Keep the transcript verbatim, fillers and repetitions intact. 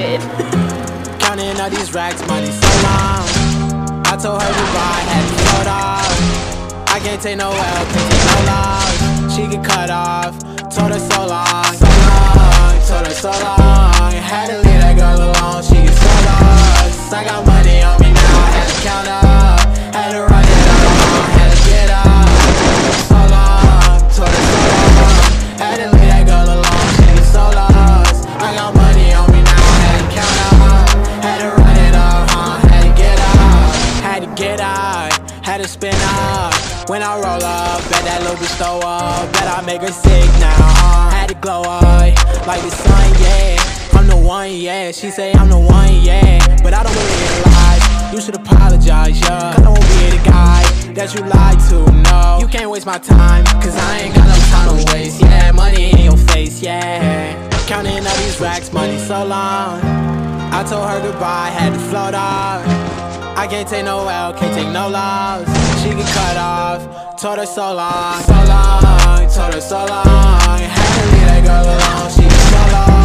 stupid. Counting all these racks, money so long. I told her goodbye, had to float off. I can't take no L, can't take no loss. She get cut off, told her so long, so long, told her so long. Had to leave that girl alone, she get so lost. I got money on me now, I had to count up. Had to run it up, had to get up. So long, told her so long. Had to leave that girl alone, she get so lost. I got money on me now, I had to count up. Had to run it up, huh? Had to get up. Had to get out, had to spin up. When I roll up, bet that little bitch throw up. Bet I make her sick now, huh? Had to glow up, like the sun, yeah. I'm the one, yeah. She say I'm the one, yeah. But I don't believe in lies. You should apologize, yeah. I don't be the guy that you lied to, no. You can't waste my time, cause I ain't got no time to waste. Yeah, money in your face, yeah. Counting all these racks, money so long. I told her goodbye, had to float off. I can't take no L, can't take no loss. She get cut off, told her so long, so long, told her so long. Had to leave that girl alone, she get so long.